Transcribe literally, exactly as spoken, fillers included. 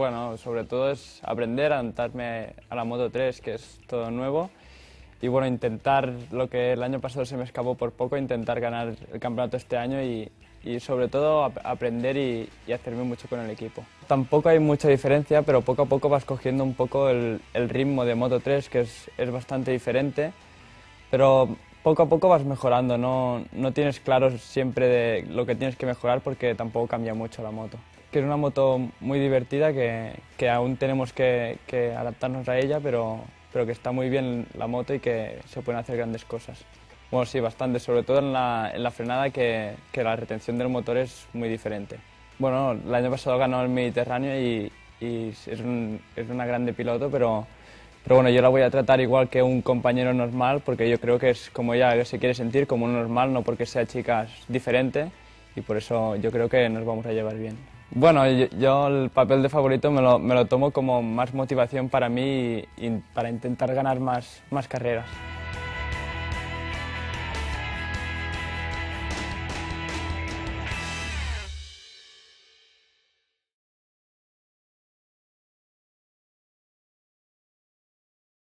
Bueno, sobre todo es aprender a adaptarme a la Moto tres, que es todo nuevo. Y bueno, intentar lo que el año pasado se me escapó por poco, intentar ganar el campeonato este año y, y sobre todo ap aprender y, y hacerme mucho con el equipo. Tampoco hay mucha diferencia, pero poco a poco vas cogiendo un poco el, el ritmo de Moto tres, que es, es bastante diferente, pero poco a poco vas mejorando, no, no tienes claro siempre de lo que tienes que mejorar porque tampoco cambia mucho la moto. Que es una moto muy divertida que, que aún tenemos que, que adaptarnos a ella, pero, pero que está muy bien la moto y que se pueden hacer grandes cosas. Bueno, sí, bastante, sobre todo en la, en la frenada, que, que la retención del motor es muy diferente. Bueno, el año pasado ganó el Mediterráneo y, y es, un, es una grande piloto, pero, pero bueno, yo la voy a tratar igual que un compañero normal, porque yo creo que es como ella se quiere sentir, como un normal, no porque sea chica, es diferente, y por eso yo creo que nos vamos a llevar bien. Bueno, yo, yo el papel de favorito me lo, me lo tomo como más motivación para mí y, y para intentar ganar más, más carreras.